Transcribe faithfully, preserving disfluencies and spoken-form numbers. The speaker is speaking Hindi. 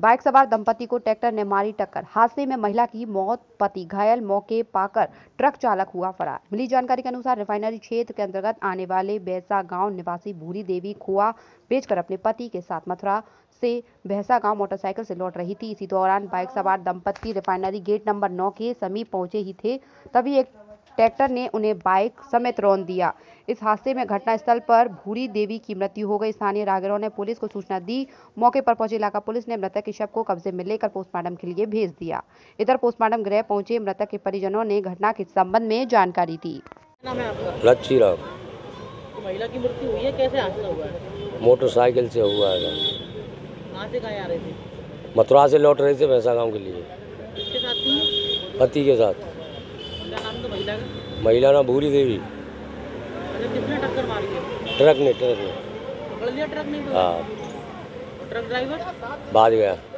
बाइक सवार दंपति को ट्रैक्टर ने मारी टक्कर। हादसे में महिला की मौत, पति घायल। मौके पाकर ट्रक चालक हुआ फरार। मिली जानकारी के अनुसार रिफाइनरी क्षेत्र के अंतर्गत आने वाले भैंसा गांव निवासी भूरी देवी खोआ बेचकर अपने पति के साथ मथुरा से भैंसा गांव मोटरसाइकिल से लौट रही थी। इसी दौरान बाइक सवार दंपति रिफाइनरी गेट नंबर नौ के समीप पहुंचे ही थे, तभी एक ट्रैक्टर ने उन्हें बाइक समेत रौंद दिया। इस हादसे में घटनास्थल पर भूरी देवी की मृत्यु हो गई। स्थानीय राहगीरों ने पुलिस को सूचना दी। मौके पर पहुंची इलाका पुलिस ने मृतक के शव को कब्जे में लेकर पोस्टमार्टम के लिए भेज दिया। इधर पोस्टमार्टम गृह पहुंचे मृतक के परिजनों ने घटना के संबंध में जानकारी दी। नाम है आपका? लच्छी राम। तो महिला की मृत्यु हुई है, कैसे हादसा हुआ है? मोटरसाइकिल से हुआ है। कहाँ से कहाँ आ रहे थे? मथुरा से लौट रहे थे भैंसा गांव के लिए। किसके साथ थी? पति के साथ। क्या नाम था महिला का? महिला ना भूरी देवी। अच्छा, किसने टक्कर मारी है? ट्रक ने ट्रक ने पकड़ लिया ट्रक ने? हाँ। ट्रक ड्राइवर भाग गया।